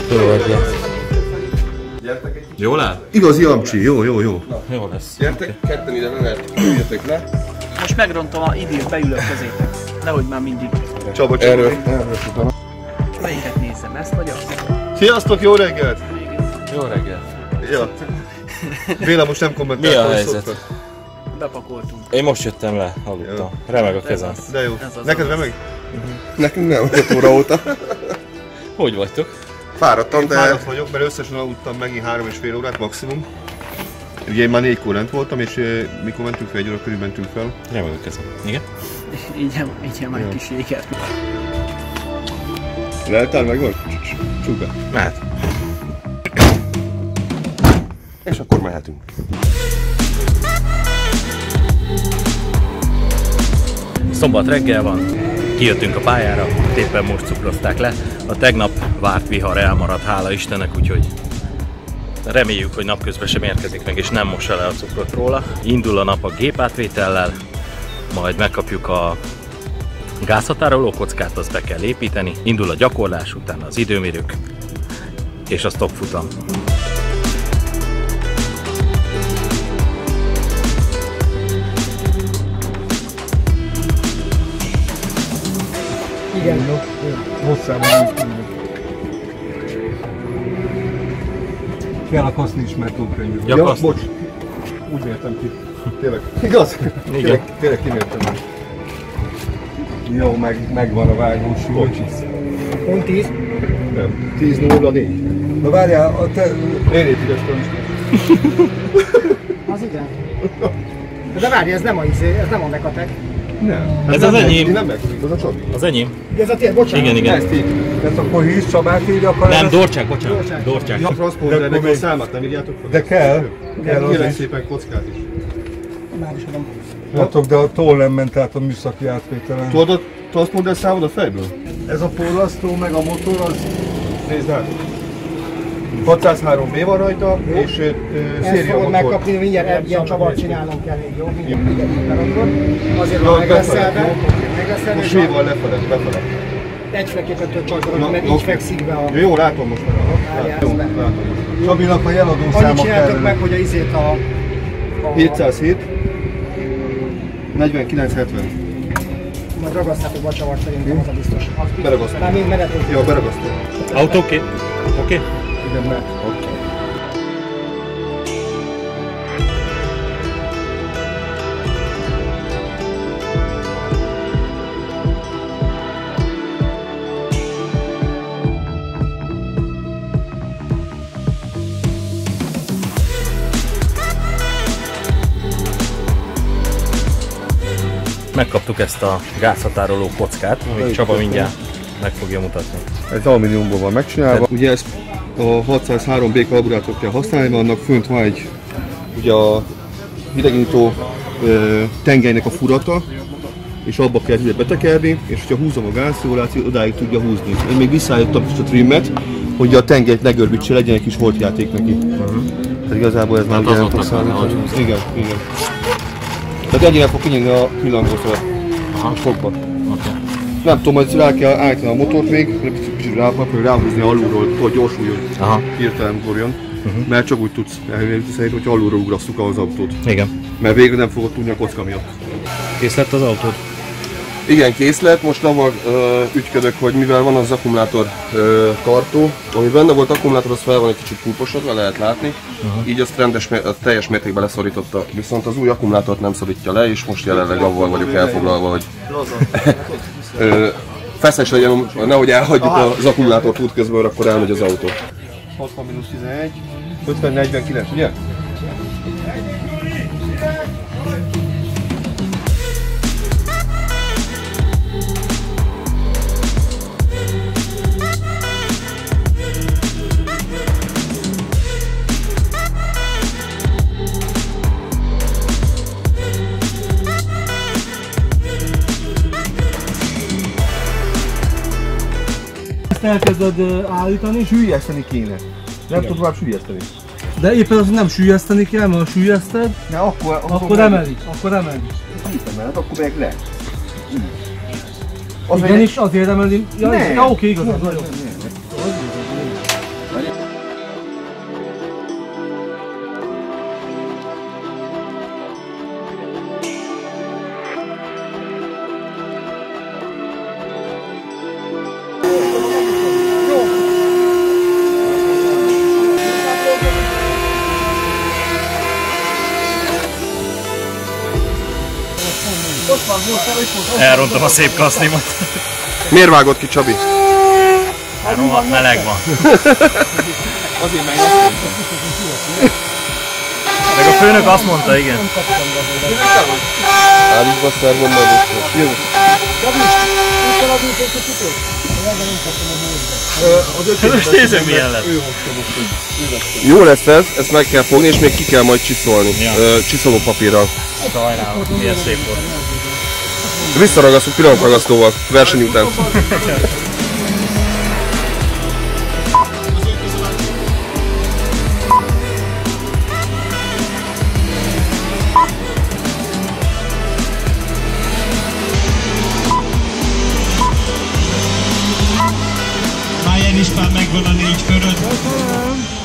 Jó reggelt. Jól áll? Igazi amcsi, jó. Jó lesz. Gyertek, ketten ide jöttek le. Most megrontom a időt, beülök közétek. Nehogy már mindig. Csaba, erről utána. Melyiket nézzem, ezt vagy azt? Sziasztok, jó reggelt! Jó reggelt. Ja. Béla most nem kommentál. Mi a helyzet? Bepakoltunk. Én most jöttem le, aludtam. Remeg a kezem. De jó. Neked remeg? Nekünk nem, 5 óra óta. Hogy vagytok? Fáradtam, de... Fáradt vagyok, mert összesen aludtam megint 3,5 órát maximum. Ugye én már 4-kor lent voltam, és mikor mentünk fel, 1 óra körül mentünk fel. Remeg a kezem. Igen? Így már egy kis éget. Lehetál meg vagy? Csukba. Mehet. És akkor mehetünk. Szombat reggel van, kijöttünk a pályára, éppen most cukrozták le. A tegnap várt vihar elmaradt, hála Istennek, úgyhogy reméljük, hogy napközben sem érkezik meg, és nem mossa le a cukrot róla. Indul a nap a gépátvétellel, majd megkapjuk a gázhatároló kockát, azt be kell építeni. Indul a gyakorlás, utána az időmérők, és a stockfutam. Igen, hosszában kell a kaszni ismertókönyvű. Ja, bocs. Úgy mértem ki. Tényleg. Igaz? Igen. Tényleg kimértem meg. Jó, megvan a vágós súly. Pont 10? Nem. 10-0-4. Na várjál, te... Én építestem is. Az igen. De várj, ez nem a Mekatek. Nem. Ez az enyém. Nem megtudjuk, az a Csabi. Az enyém. Ez a tiéd, bocsánat. Igen. Ezt így. Tehát akkor hisz Csabát írja, akkor... Nem, Dorcsák, bocsánat. Dorcsák. Ja, transzpondernek a számát nem írjátok fel? De kell. Kell az Kérlek is. szépen kockát is. Már is adom. Látok, de a toll nem ment át a műszaki átvételen. Tudod a transzponder számod a fejből? Ez a forrasztó meg a motor az... Nézd át. 603B van rajta, és Ezt széria fogod motor. megkapni, mindjárt egy ilyen csavart csinálnom kell még, jó? Mindjárt berakod. Azért van megreszelve. Most séval lefele. Egyféleképpen több csajkorod, mert így fekszik be a... Jó, látom most már. Jó, látom. Csabinak a jeladó Annyit száma csináltok kell. meg, hogy a izét a 707 4970. majd ragasztátok be a csavart, szerintem az a biztos. Beragasztom. Már még menetek. Jó, beragasztom. Autó oké? Oké? Igen, mert. Megkaptuk ezt a gázhatároló kockát, amit Csaba mindjárt meg fogja mutatni. Ez alumíniumból van megcsinálva. Ugye ezt a 603B karburátort kell használni, annak fönt van egy ugye a hidegnyitó tengelynek a furata, és abba kell ide betekerni, és hogyha húzom a gázszólációt, odáig tudja húzni. Én még visszaállítottam a trimmet, hogy a tengelyt ne görbítse, legyen egy kis holtjáték neki. Tehát igazából ez már ugye nem fog szállítani. Igen. Tehát ennyire fog kinyílni a pillangószor a fokba. Nem tudom, hogy rá kell állítani a motort még, kicsit ráhúzni alulról, hogy gyorsuljon, hirtelen ugorjon. Mert csak úgy tudsz elhívni, hogyha alulról ugrasszuk az autót. Igen. Mert végre nem fogod tudni a kocka miatt. Kész lett az autód? Igen, kész lett. Most avval ügyködök, hogy mivel van az akkumulátor tartó, ami benne volt akkumulátor, az fel van egy kicsit púposodva, lehet látni. Így azt teljes mértékben leszorította. Viszont az új akkumulátort nem szorítja le, és most jelenleg avval vagyok elfoglalva, hogy feszes legyen, nehogy elhagyjuk az akkumulátort útközben, akkor elmegy az autó. 60-11, 50-49, ugye? Ezt elkezded állítani, Süllyeszteni kéne. Nem tudom tovább süllyeszteni. de éppen az nem süllyeszteni kell, mert ha süllyeszted, De akkor emeli, akkor emeli. Hát akkor meg le. Igenis, azért emeli. Ja, oké, igazad, nagyon. Elrontom a szép kasznimat. Miért vágod ki, Csabi? Rohadt meleg van. Azért meg Meg a főnök azt mondta, igen. állítsd be a szervon majd össze. Jó. Most nézzük milyen lesz. Jó lesz ez, ezt meg kell fogni és még ki kell majd csiszolni. Ja. Csiszoló papírral. Sajnálom, milyen szép volt. Visszaragasztjuk pillanatragasztóval, verseny után. Máján István megvan a 4 köröd.